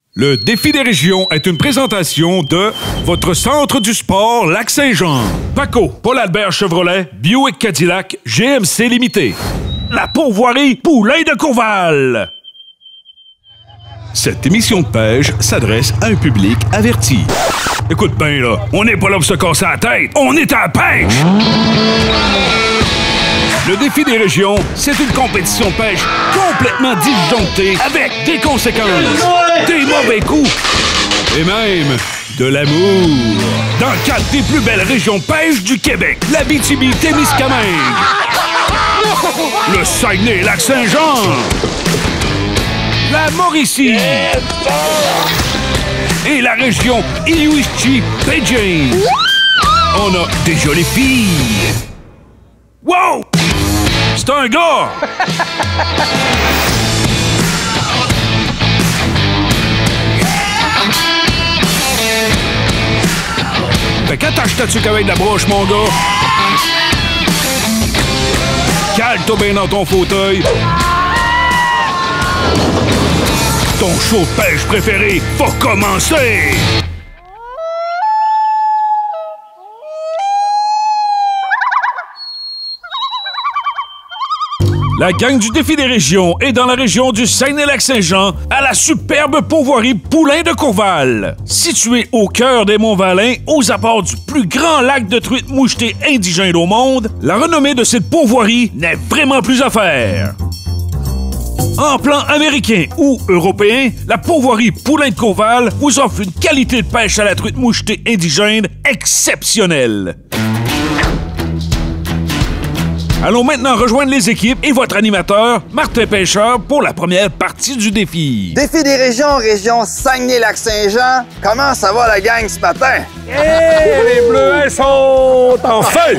Le Défi des régions est une présentation de votre centre du sport Lac-Saint-Jean. Paco, Paul-Albert Chevrolet, Buick Cadillac, GMC Limité. La pourvoirie Poulain de Courval. Cette émission de pêche s'adresse à un public averti. Écoute bien, là, on n'est pas là pour se casser la tête, on est à la pêche! Le Défi des régions, c'est une compétition de pêche complètement disjonctée avec des conséquences, des mauvais coups et même de l'amour. Dans 4 des plus belles régions de pêche du Québec, l'Abitibi-Témiscamingue, le Saguenay-Lac-Saint-Jean, la Mauricie et la région Inuichi-Baie-James. On a des jolies filles. Wow! C'est un gars! Fait qu'attache ta tuque avec de la broche, mon gars. Cale-toi bien dans ton fauteuil. Ton show de pêche préféré va commencer! La gang du Défi des régions est dans la région du Saguenay-Lac-Saint-Jean à la superbe pourvoirie Poulain de Courval. Située au cœur des Monts-Valin, aux abords du plus grand lac de truite mouchetée indigène au monde, la renommée de cette pourvoirie n'est vraiment plus à faire. En plan américain ou européen, la pourvoirie Poulain de Courval vous offre une qualité de pêche à la truite mouchetée indigène exceptionnelle. Allons maintenant rejoindre les équipes et votre animateur, Martin Pêcheur, pour la première partie du défi. Défi des régions, région Saguenay-Lac-Saint-Jean. Comment ça va la gang ce matin? Les Bleuets sont en feu!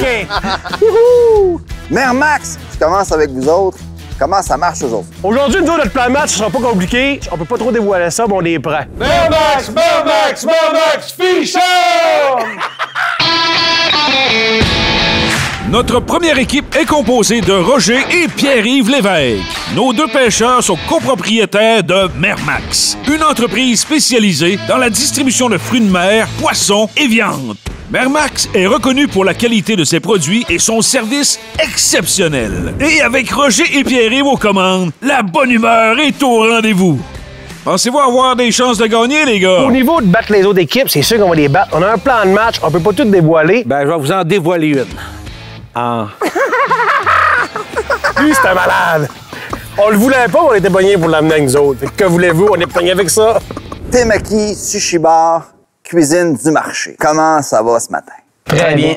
Mère Max, je commence avec vous autres. Comment ça marche aujourd'hui? Aujourd'hui, nous, notre plan de match, ce sera pas compliqué. On peut pas trop dévoiler ça, mais on est prêt. Mère Max, Fichon! Notre première équipe est composée de Roger et Pierre-Yves Lévesque. Nos 2 pêcheurs sont copropriétaires de Mère Max, une entreprise spécialisée dans la distribution de fruits de mer, poissons et viande. Mère Max est reconnue pour la qualité de ses produits et son service exceptionnel. Et avec Roger et Pierre-Yves aux commandes, la bonne humeur est au rendez-vous. Pensez-vous avoir des chances de gagner, les gars? Au niveau de battre les autres équipes, c'est sûr qu'on va les battre. On a un plan de match, on peut pas tout dévoiler. Ben, je vais vous en dévoiler une. Ah. Lui, c'était malade. On le voulait pas, on était pognés pour l'amener avec nous autres. Que voulez-vous, on est pognés avec ça? Temaki Sushi Bar, cuisine du marché. Comment ça va ce matin? Très bien.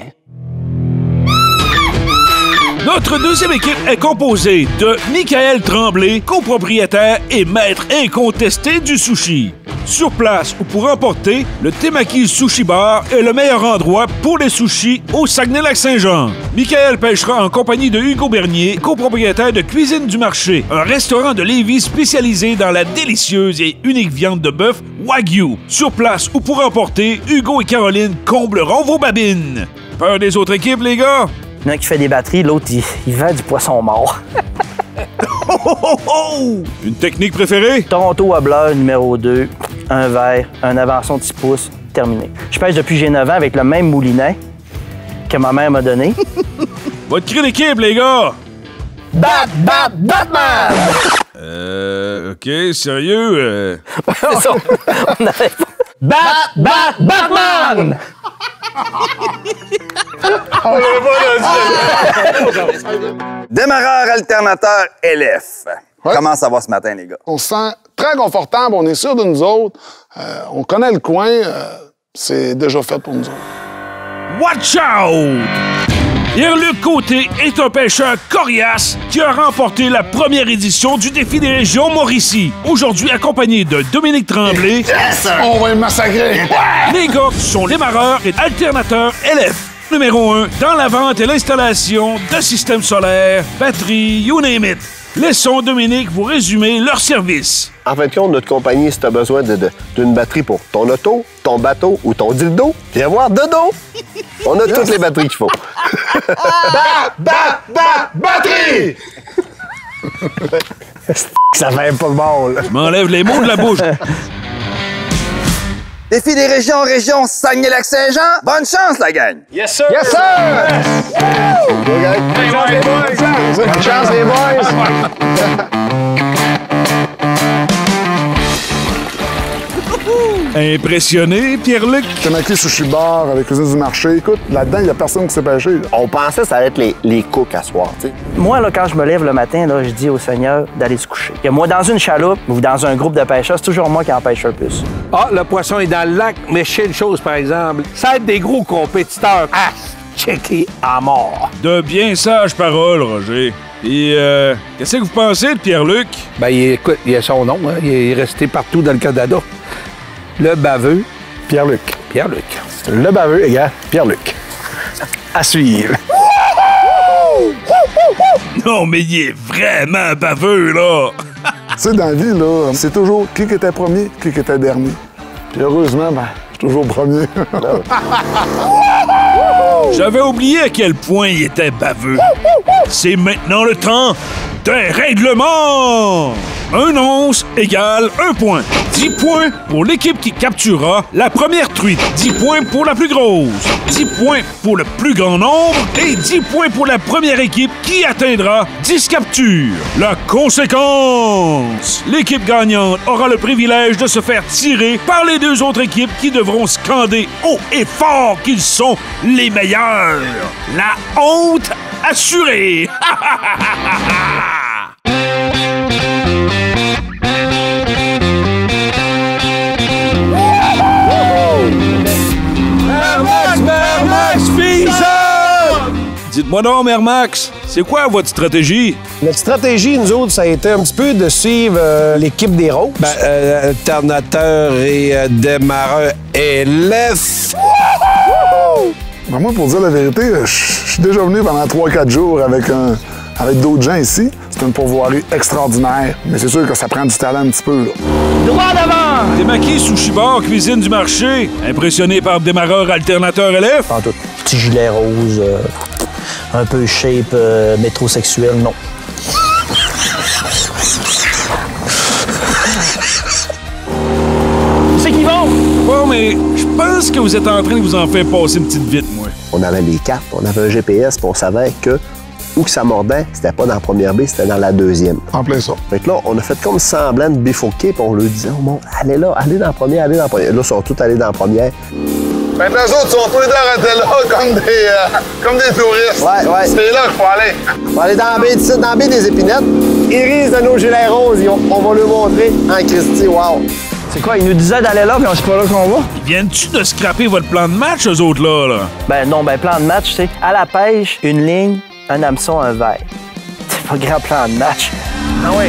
Notre deuxième équipe est composée de Michael Tremblay, copropriétaire et maître incontesté du sushi. Sur place ou pour emporter, le Temaki Sushi Bar est le meilleur endroit pour les sushis au Saguenay-Lac-Saint-Jean. Michael pêchera en compagnie de Hugo Bernier, copropriétaire de Cuisine du Marché, un restaurant de Lévis spécialisé dans la délicieuse et unique viande de bœuf Wagyu. Sur place ou pour emporter, Hugo et Caroline combleront vos babines. Peur des autres équipes, les gars? Il y en a un qui fait des batteries, l'autre, il vend du poisson mort. Oh, oh, oh, oh! Une technique préférée? Toronto à beurre, numéro 2, un verre, un avançon de 6 pouces, terminé. Je pêche depuis que j'ai 9 ans avec le même moulinet que ma mère m'a donné. Votre cri d'équipe, les gars! Batman! OK, sérieux? C'est ça, on avait pas... Batman! Démarreur alternateur LF. Ouais. Comment ça va ce matin, les gars? On se sent très confortable, on est sûr de nous autres. On connaît le coin, c'est déjà fait pour nous autres. Watch out! Pierre-Luc Côté est un pêcheur coriace qui a remporté la première édition du Défi des régions Mauricie. Aujourd'hui accompagné de Dominique Tremblay. Yes! On va le massacrer! Ouais! Les gars sont démarreurs et alternateurs LF. Numéro 1, dans la vente et l'installation de systèmes solaires, batteries, you name it. Laissons Dominique vous résumer leur service. En fin de compte, notre compagnie, si tu as besoin d'une batterie pour ton auto, ton bateau ou ton dildo, viens voir Dodo! On a toutes les batteries qu'il faut. Batterie! Ça fait pas bon, là. Je m'enlève les mots de la bouche. Défi des régions en région Saguenay-Lac-Saint-Jean. Bonne chance, la gang! Yes, sir! Yes, sir! Bonne chance, les boys! Impressionné, Pierre-Luc? Temaki Sushi Bar avec cuisine du marché. Écoute, là-dedans, il n'y a personne qui s'est pêché. Là. On pensait que ça allait être les cooks à soir, tu sais. Moi, là, quand je me lève le matin, là, je dis au Seigneur d'aller se coucher. Que moi, dans une chaloupe ou dans un groupe de pêcheurs, c'est toujours moi qui en pêche le plus. Ah, le poisson est dans le lac, mais je sais une chose, par exemple. Ça va être des gros compétiteurs à checker à mort. De bien sages paroles, Roger. Et qu'est-ce que vous pensez de Pierre-Luc? Ben, écoute, il a son nom, hein. Il est resté partout dans le Canada. Le baveux, Pierre-Luc. Pierre-Luc. Le baveux égale Pierre-Luc. À suivre. Non, mais il est vraiment baveux, là! Tu sais, dans la vie, là, c'est toujours qui était premier, qui était dernier. Puis heureusement, ben, je suis toujours premier. J'avais oublié à quel point il était baveux. C'est maintenant le temps des règlements! Un once égale 1 point. 10 points pour l'équipe qui capturera la première truite. 10 points pour la plus grosse. 10 points pour le plus grand nombre. Et 10 points pour la première équipe qui atteindra 10 captures. La conséquence! L'équipe gagnante aura le privilège de se faire tirer par les 2 autres équipes qui devront scander haut et fort qu'ils sont les meilleurs. La honte assurée! Max Pizza! Dites-moi donc, Mère Max, c'est quoi votre stratégie? Notre stratégie, nous autres, ça a été un petit peu de suivre l'équipe des Roses. Alternateur et démarreur élève. Ben, moi, pour dire la vérité, je suis déjà venu pendant 3-4 jours avec d'autres gens ici. C'est une pourvoirie extraordinaire, mais c'est sûr que ça prend du talent un petit peu, là. Droit devant! Temaki Sushi Bar, cuisine du marché. Impressionné par le démarreur alternateur LF? En tout, petit gilet rose, un peu shape métrosexuel, non. C'est qu'ils vont! Bon, mais je pense que vous êtes en train de vous en faire passer une petite vite, moi. On avait les cartes, on avait un GPS, puis on savait que où que ça mordait, c'était pas dans la première baie, c'était dans la deuxième. En plein ça. Fait que là, on a fait comme semblant de bifurquer, puis on leur disait, oh mon, allez là, allez dans la première, allez dans la première. Là, ils sont tous allés dans la première. Ben, les autres sont tous les deux arrêtés là comme des touristes. Ouais. C'est là qu'il faut aller. On va aller dans la baie, dans la baie des Épinettes. Iris de nos gilets roses, on va leur montrer en Christie, wow. C'est quoi, ils nous disaient d'aller là, puis on sait pas là qu'on va? Viennent-tu de scraper votre plan de match, eux autres, là? Ben non, ben plan de match, tu sais, à la pêche, une ligne, un hameçon, un verre. C'est pas grand plan de match. Ah oui.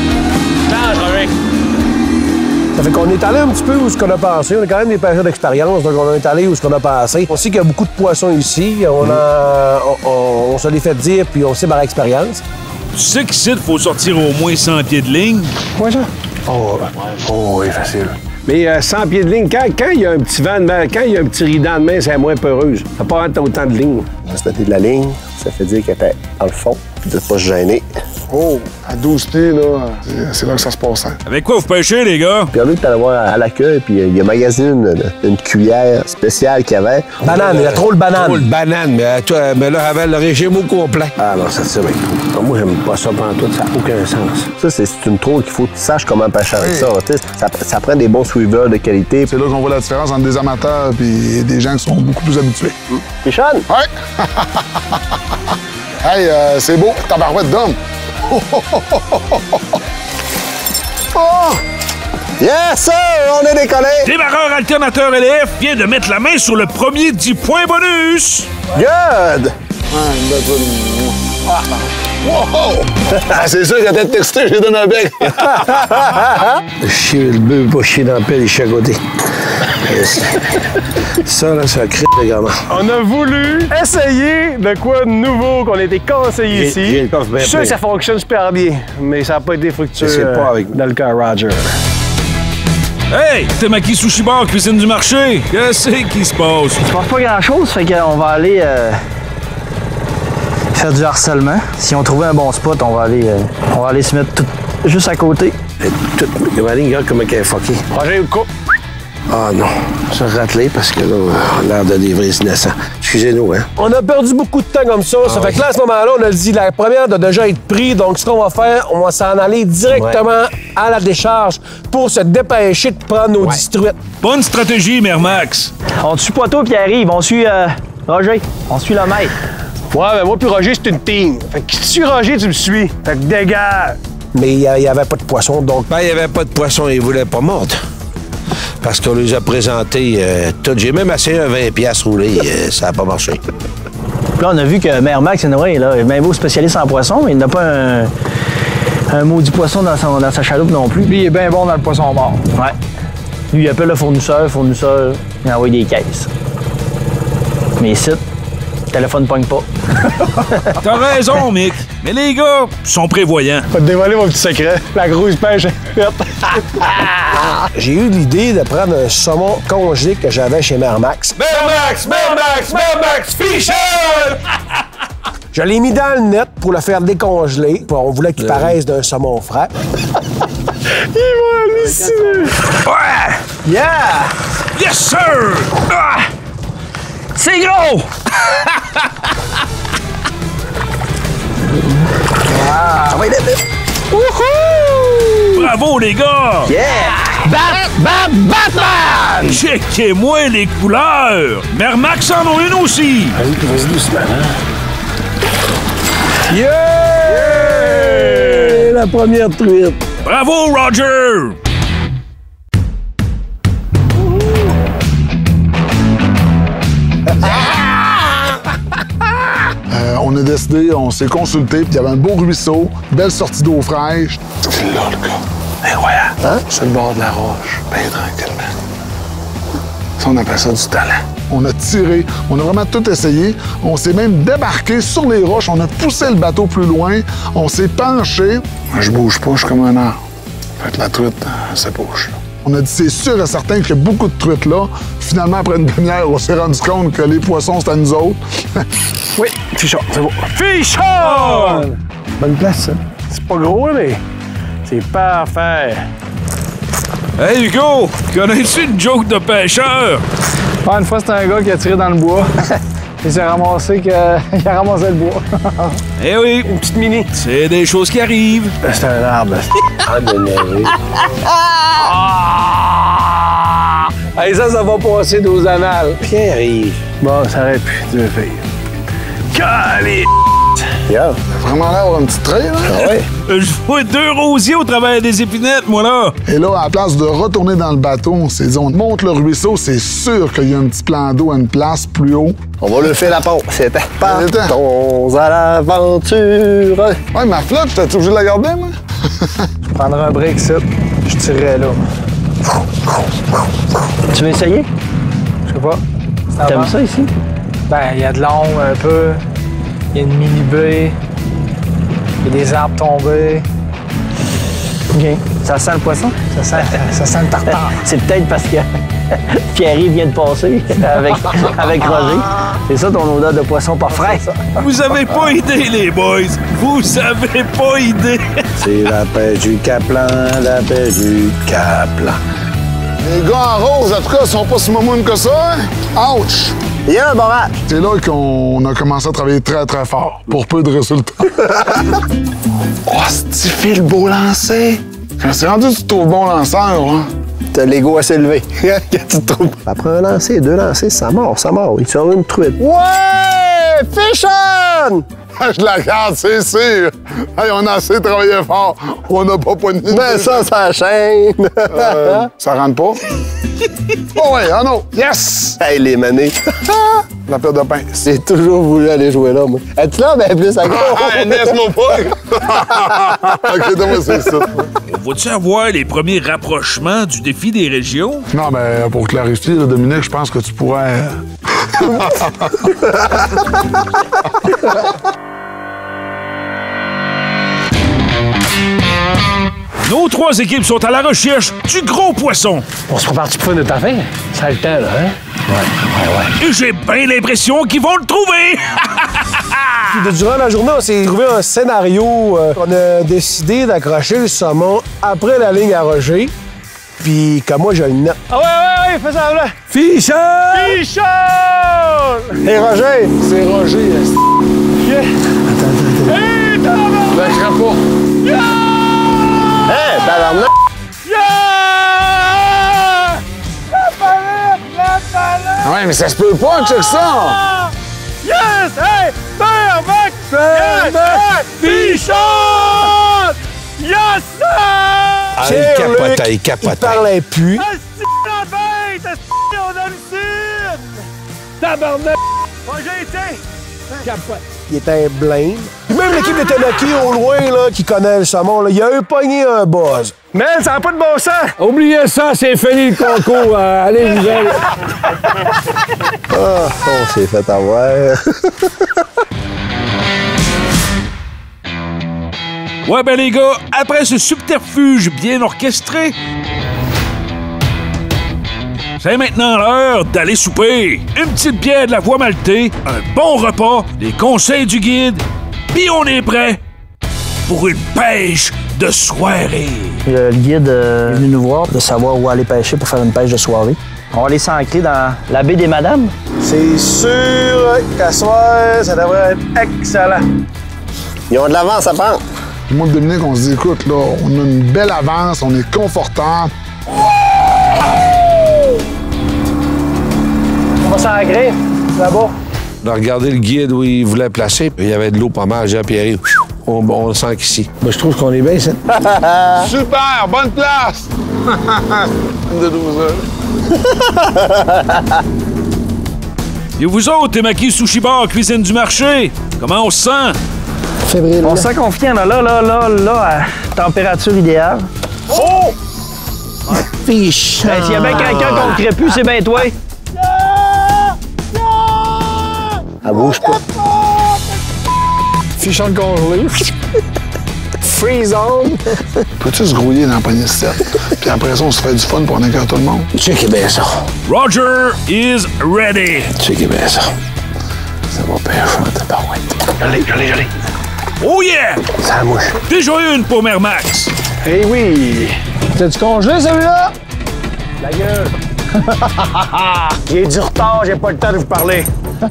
Ça fait qu'on est allé un petit peu où ce qu'on a passé. On a quand même des pêcheurs d'expérience, donc on est allé où ce qu'on a passé. On sait qu'il y a beaucoup de poissons ici. On se les fait dire, puis on sait par expérience. Tu sais qu'ici, il faut sortir au moins 100 pieds de ligne? Ouais, ça? Oh oui, facile. Mais 100 pieds de ligne, quand il y a un petit vent de main, quand il y a un petit rideau de main, c'est moins peureuse. Ça pas autant de lignes. Juste de la ligne, ça fait dire qu'elle était dans le fond, puis de pas se gêner. Oh, à 12 pieds, là, c'est là que ça se passe. Hein. Avec quoi vous pêchez, les gars? Pierre-Luc, t'allais voir à l'accueil, puis il a magasiné une cuillère spéciale qu'il y avait. Banane, il y a trop de banane. Trop de banane, mais là, avec le régime au complet. Ah non, ça tire avec tout. Moi, j'aime pas ça pantoute, ça n'a aucun sens. Ça, c'est une trône qu'il faut que tu saches comment pêcher avec ça. Ça prend des bons suiveurs de qualité. C'est là qu'on voit la différence entre des amateurs et des gens qui sont beaucoup plus habitués. Pichon? Ouais! Hey, c'est beau, tabarouette d'homme! Oh! Yes, sir! On est décollé! Démarreur alternateur LF vient de mettre la main sur le premier 10 points bonus! Good! Wow! Ah, c'est sûr qu'à tête textée, j'ai donné un bec. Chier le bœuf, pas chier dans la pelle, il chie à côté. Ça, là, ça crée le gamin. On a voulu essayer de quoi de nouveau qu'on a été conseillé ici. J'ai le coffre bien Je suis sûr plein. que ça fonctionne super bien, mais ça n'a pas été fructueux C'est pas avec dans le cas Roger. Hey! Temaki Sushi Bar, cuisine du marché! Qu'est-ce qui se passe? Je pense pas grand-chose, fait qu'on va aller faire du harcèlement. Si on trouvait un bon spot, on va aller se mettre tout juste à côté. Toute ma ligne, regarde comment elle est fuckée. Roger, une coupe. Ah non, se rateler parce que là, on a l'air de des vrais innocents. Excusez-nous, hein. On a perdu beaucoup de temps comme ça. Ça fait que là, à ce moment-là, on a dit la première doit déjà être prise. Donc, ce qu'on va faire, on va s'en aller directement à la décharge pour se dépêcher de prendre nos distruites. Bonne stratégie, Mère Max. On suit Poitou puis arrive. On suit Roger. On suit le maître. Ouais, mais moi puis Roger, c'est une team. Fait que si tu suis Roger, tu me suis. Fait que dégage. Mais il n'y avait pas de poisson, donc... Ben, il n'y avait pas de poisson, ils voulaient pas mordre. Parce qu'on les a présentés tout. J'ai même essayé un 20$ roulé, ça n'a pas marché. Là, on a vu que Mère Max, anyway, là, même beau spécialiste en poisson, il n'a pas un maudit poisson dans sa chaloupe non plus. Lui, il est bien bon dans le poisson mort. Ouais. Lui, il appelle le fournisseur, il envoie des caisses. Mais ici, le téléphone ne pogne pas. T'as raison, Mick. Mais les gars sont prévoyants. Pas te dévoiler mon petit secret. La grosse pêche est faite. J'ai eu l'idée de prendre un saumon congelé que j'avais chez Mère Max. Mère Max, Fisher! Je l'ai mis dans le net pour le faire décongeler. On voulait qu'il paraisse d'un saumon frais. Il va halluciner. Ouais! Yeah! Yes, sir! Ah! C'est gros! Bravo, les gars! Yeah! Batman! Checkez-moi les couleurs! Mère Max en a une aussi! Vas-y doucement, hein? Yeah! La première truite. Bravo, Roger! On a décidé, on s'est consulté, puis il y avait un beau ruisseau, belle sortie d'eau fraîche. C'est là, le gars. Incroyable. Hein? Sur le bord de la roche, bien tranquillement. Ça, on appelle ça du talent. On a tiré, on a vraiment tout essayé. On s'est même débarqué sur les roches, on a poussé le bateau plus loin, on s'est penché. Moi, je bouge pas, je suis comme un arbre. Fait que la truite, ça bouge. On a dit, c'est sûr et certain qu'il y a beaucoup de truites là. Finalement, après une demi-heure, on s'est rendu compte que les poissons, c'était à nous autres. Oui, Fichon, c'est beau. Fichon! Bonne place, ça. C'est pas gros, mais c'est parfait. Hey, Hugo! Connais-tu une joke de pêcheur? Une fois, c'était un gars qui a tiré dans le bois. Il s'est ramassé il a ramassé le bois. Eh oui! Une petite mini. C'est des choses qui arrivent. C'est un arbre. Hey, ça va passer aux annales. Pierre arrive. Bon, ça aurait pu, deux filles. Calé! Yeah. Vraiment l'air d'avoir un petit trait, là. Ah ouais? Je vois deux rosiers au travers des épinettes, moi, là. Et là, à la place de retourner dans le bateau, on s'est dit, on monte le ruisseau, c'est sûr qu'il y a un petit plan d'eau à une place plus haut. On va le faire la pause. C'était partons à l'aventure. Ouais, ma flotte, t'es obligé de la garder, moi? Je prendrai un break, ça. Je tirerai là. Tu veux essayer? Je sais pas. T'aimes ça ici? Ben, il y a de l'ombre un peu. Il y a une mini-baie. Il y a des arbres tombés. OK. Ça sent le poisson? Ça sent le tartare. C'est peut-être parce que Pierre-Yves vient de passer avec Roger. C'est ça ton odeur de poisson pas frais? Vous avez pas idée, les boys. Vous avez pas idée. C'est la pêche du Caplan, la pêche du Caplan. Les gars en rose, en tout cas, sont pas si momounes que ça, hein? Ouch! Il y a un barrage. C'est là qu'on a commencé à travailler très, très fort, pour peu de résultats. Oh, c'est fil beau lancé. Quand c'est rendu, tu te trouves bon lanceur, hein? T'as l'ego assez élevé. Quand tu te trouves. Après un lancer, deux lancers, ça mord. Il sort une truite. Ouais! Fichon! Je la garde, c'est sûr. Hey, on a assez travaillé fort. On n'a pas poigné. Ben ça chaîne. Ça rentre pas? Oh ouais, ah non. Yes! Hey, les manés. La paire de pince. J'ai toujours voulu aller jouer là, moi. Es-tu là? Ben plus à gauche. Laisse-moi pas. OK, donne-moi ça. On va-tu avoir les premiers rapprochements du défi des régions? Non, mais pour clarifier, là, Dominique, je pense que tu pourrais... Nos trois équipes sont à la recherche du gros poisson. On se prépare-tu pour faire notre affaire? Ça a le temps, là, hein? Ouais. Et j'ai bien l'impression qu'ils vont le trouver. Puis durant la journée, on s'est trouvé un scénario. On a décidé d'accrocher le saumon après la ligne à Roger. Puis que moi, je le note. Ah ouais, Ouais, fais ça là. Fichon! Fichon! Hey, Roger! C'est Roger. Yeah. Hey, tabarnak! Lâchera pas. Hey, tabarnak! Yeah! La palette! La palette! Ouais, mais ça se peut pas, check ça! Yes! Hey! Perfect! Perfect! Fichon! Yes, sir! Ah, il capotait, il capotait. Il parlait plus. Asti la bête! Asti, on a le sud! Tabarnak! Moi, j'ai été! Capote. Il était un blême. Puis même l'équipe de Tenaki au loin, là, qui connaît le saumon, là, il a eu pogné un buzz. Mais ça n'a pas de bon sens! Oubliez ça, c'est fini le concours. Allez, vous allez. Ah, on s'est fait avoir. Ouais, ben les gars, après ce subterfuge bien orchestré, c'est maintenant l'heure d'aller souper. Une petite bière de la voie maltée, un bon repas, des conseils du guide, puis on est prêt pour une pêche de soirée. Le guide est venu nous voir de savoir où aller pêcher pour faire une pêche de soirée. On va aller s'ancrer dans la baie des Madames. C'est sûr qu'à soir, ça devrait être excellent. Ils ont de l'avance à prendre. Puis moi et Dominique, on se dit, écoute, là, on a une belle avance, on est confortable. On va s'ancrer là-bas. On a regardé le guide où il voulait placer. Il y avait de l'eau pas mal. Jean-Pierre, on le sent qu'ici. Ben, je trouve qu'on est bien, ça. Super, bonne place! De 12 heures. Et vous autres, Temaki Sushi Bar, cuisine du marché, comment on se sent? Fébrile. On se sent confiant, là, à température idéale. Oh! Fiche! S'il y a bien quelqu'un qu'on ne crée plus, c'est bien toi. Elle bouge pas. Fichon congelé. Freeze on. Peux-tu se grouiller dans la poignée 7? Puis après ça, on se fait du fun pour en accueillir tout le monde. Checkez bien ça. Roger is ready. Checkez bien ça. Ça va pêcher, tabarouette. Joli. Oh yeah! Ça mouche. Déjà une pour Mère Max. Eh oui! T'as-tu congelé, celui-là? La gueule! J'ai du retard, j'ai pas le temps de vous parler.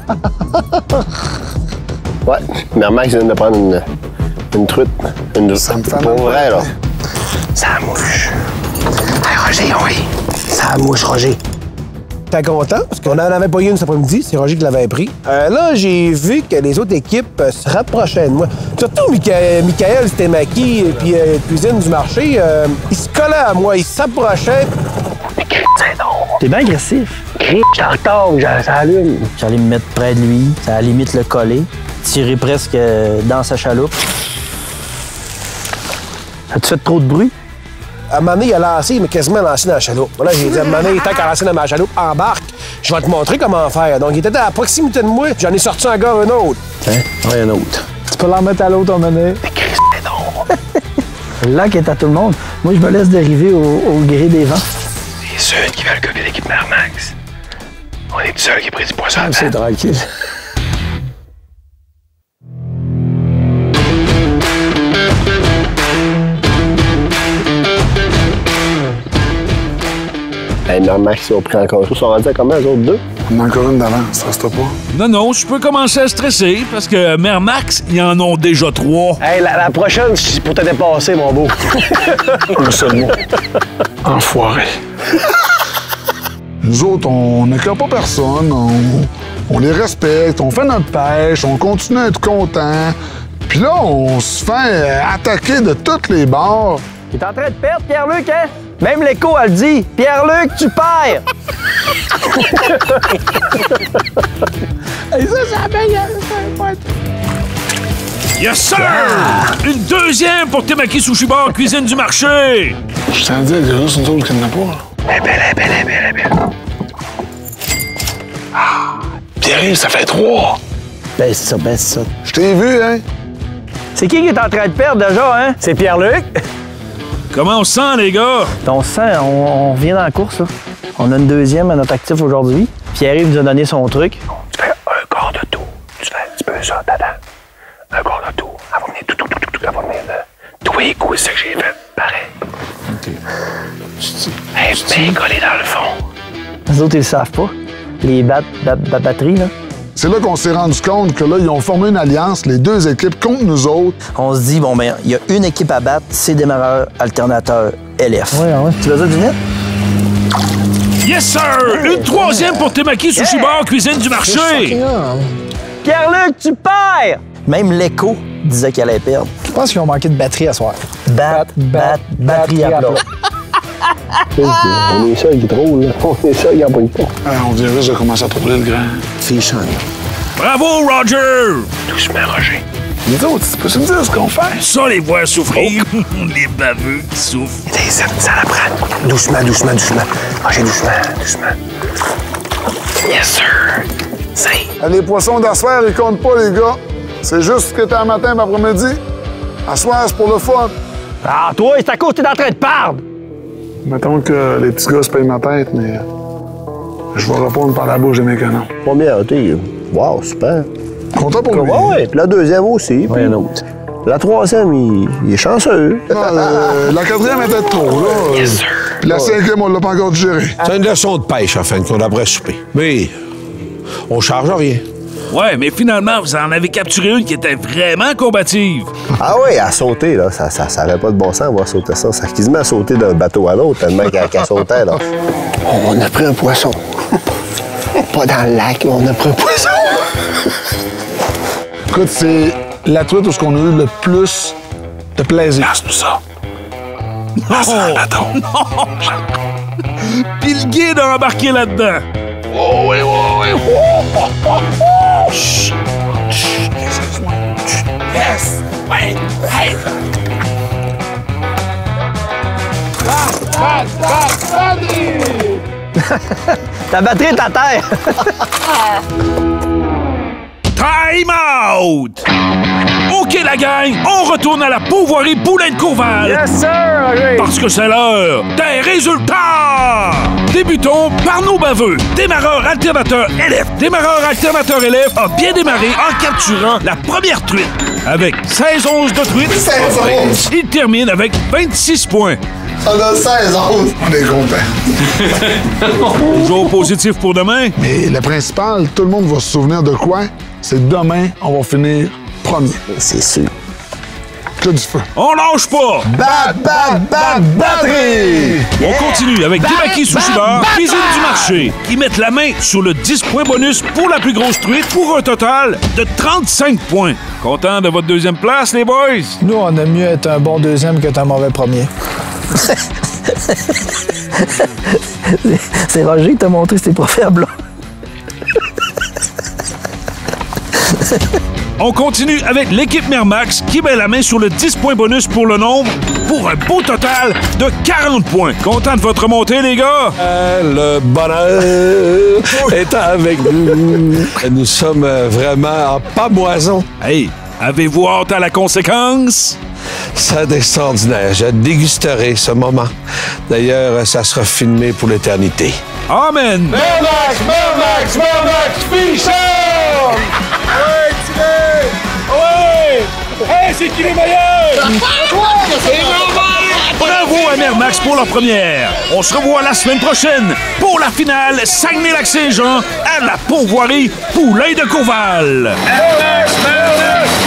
Ouais, Mère Max vient de prendre une truite. Ça me fait pour mal. vrai, là. Ça mouche. Hey, Roger, oui. Ça mouche, Roger. T'es content? Parce qu'on en avait pas eu une cet après-midi, c'est Roger qui l'avait pris. Là, j'ai vu que les autres équipes se rapprochaient de moi. Surtout Michael Stemaki et puis Cuisine du marché, ils se collaient à moi, ils s'approchaient. T'es bien agressif. Je suis en retard, ça allume. J'allais me mettre près de lui, ça à la limite le coller, tirer presque dans sa chaloupe. As-tu fait trop de bruit? À un moment donné, il a lancé, il m'a quasiment lancé dans la chaloupe. Voilà, j'ai dit à un moment donné, tant qu'à lancer dans ma chaloupe, embarque. Je vais te montrer comment faire. Donc, il était à proximité de moi, j'en ai sorti encore un autre. Hein? Ouais, un autre. Tu peux l'en remettre à l'autre, emmener. Le lac est à tout le monde. Moi, je me laisse dériver au gré des vents. C'est ceux qui veulent copier l'équipe Mère Max. On est tout seul qui a pris du poisson. C'est tranquille. Hey, Mère Max, ils ont pris encore. Ils sont rendus à combien, les autres deux? On a encore une d'avance, ça reste pas. Non, je peux commencer à stresser parce que Mère Max, ils en ont déjà 3. Hey, la prochaine, c'est pour te dépasser, mon beau. Un seul mot. Enfoiré. Nous autres, on n'écœure pas personne, on les respecte, on fait notre pêche, on continue à être content. Puis là, on se fait attaquer de toutes les bords. Il est en train de perdre, Pierre-Luc, hein? Même l'écho, elle dit « Pierre-Luc, tu perds! » Et ça, c'est la meilleure. Yes, sir! Une deuxième pour Temaki Sushi Bar, cuisine du marché. Je t'en dis, il y a juste nous autres qui n'en a pas. Elle est belle. Ah, Pierre-Yves, ça fait 3. Ben, c'est ça. Je t'ai vu, hein? C'est qui est en train de perdre déjà, hein? C'est Pierre-Luc. Comment on se sent, les gars? On se sent, on revient dans la course, là. On a une deuxième à notre actif aujourd'hui. Pierre-Yves nous a donné son truc. Tu fais un quart de tour. Tu fais un petit peu ça, tata. Un quart de tour. Elle va venir tout. Elle va venir tous les coups, c'est ce que j'ai fait. Pareil. OK. Elle est bien collée dans le fond. Les autres, ils le savent pas. Les batteries, là. C'est là qu'on s'est rendu compte que là, ils ont formé une alliance, les deux équipes contre nous autres. On se dit, bon, ben, il y a une équipe à battre, c'est Démarreur Alternateur LF. Ouais. Tu veux ça du net? Yes, sir! Une troisième pour Temaki Sushi Bar, cuisine du marché! Pierre-Luc, tu perds! Même l'écho disait qu'elle allait perdre. Je pense qu'ils ont manqué de batterie à soir. Batterie à plat. On est seul qui drôle, là. On est seul qui n'en pogne pas. On vient juste de commencer à trouver le grand. Fichon. Bravo, Roger! Doucement, Roger. Les autres, tu peux me dire ce qu'on fait? Ça, les voir souffrir. Les baveux qui souffrent. Ça la prend. Doucement. Roger, doucement. Yes, sir. Les poissons d'asseoir, ils comptent pas, les gars. C'est juste ce que t'as un matin et après-midi. Asseoir, c'est pour le fun. Ah, toi, c'est à cause que t'es en train de perdre! Mettons que les petits gars se payent ma tête, mais je vais répondre par la bouche de mes canons. Première, tu wow, super. Content pour lui. Ouais, puis la deuxième aussi, puis une autre. La troisième, il est chanceux. La quatrième était trop, là. Yes, sir. Puis la cinquième, on l'a pas encore digéré. C'est une leçon de pêche, en fin de compte, après souper. Mais on charge rien. Ouais, mais finalement, vous en avez capturé une qui était vraiment combative. Ah oui, à sauter, là, ça avait pas de bon sens, voir sauter ça. Ça a quasiment sauté d'un bateau à l'autre, tellement qu'elle sautait, là. On a pris un poisson. Pas dans le lac, mais on a pris un poisson. Écoute, c'est la truite où on a eu le plus de plaisir. Passe-nous ça. Non! Puis le guide a embarqué là-dedans. Oh oui. Chut. Yes! Ouais! Hey! Ta batterie est à terre! Time out! OK, la gang, on retourne à la Pourvoirie Poulain de Courval. Yes, sir! Okay. Parce que c'est l'heure des résultats! Débutons par nos baveux. Démarreur alternateur LF. Démarreur alternateur LF a bien démarré en capturant la première truite. Avec 16 onces de truite, 16 onces. il termine avec 26 points. On a 16 onces. On est content. Toujours positif pour demain. Mais le principal, tout le monde va se souvenir de quoi? C'est que demain, on va finir premier. C'est sûr. Que du feu. On lâche pas! Batterie! On continue avec Temaki Sushi Bar, cuisine du marché, qui mettent la main sur le 10 points bonus pour la plus grosse truite pour un total de 35 points. Content de votre deuxième place, les boys? Nous, on aime mieux être un bon deuxième qu'être un mauvais premier. C'est Roger qui t'a montré ces proverbes-là. On continue avec l'équipe Mermax qui met la main sur le 10 points bonus pour le nombre pour un beau total de 40 points. Content de votre montée, les gars? Le bonheur est avec nous. Nous sommes vraiment en pamoison. Hey, avez-vous hâte à la conséquence? C'est extraordinaire. Je dégusterai ce moment. D'ailleurs, ça sera filmé pour l'éternité. Amen! Mermax, Fichon! Ouais, tiré! Ouais! Hey, c'est qui les meilleurs? Bravo à Mermax pour leur première. On se revoit la semaine prochaine pour la finale Saguenay-Lac-Saint-Jean à la Pourvoirie Poulain de Courval. Mermax!